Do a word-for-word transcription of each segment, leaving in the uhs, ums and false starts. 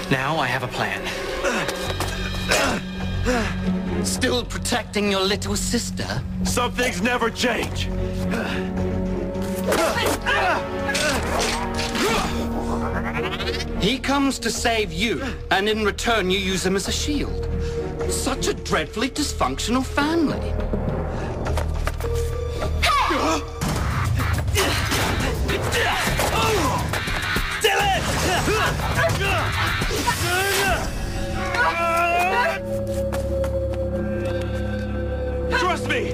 Now I have a plan. Still protecting your little sister? Some things never change. He comes to save you, and in return you use him as a shield. Such a dreadfully dysfunctional family. Trust me!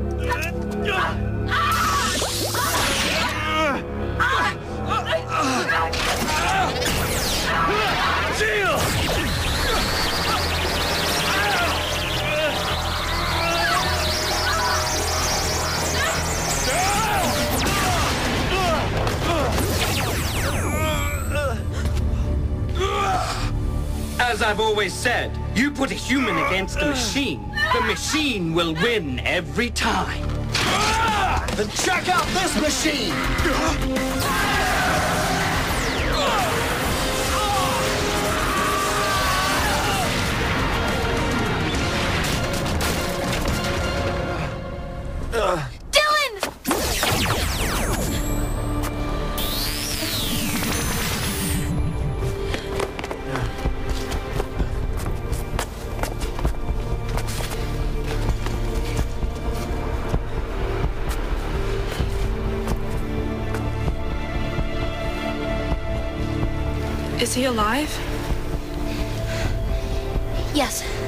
Shield! As I've always said, you put a human against a machine, the machine will win every time. Then check out this machine! Dylan! Is he alive? Yes.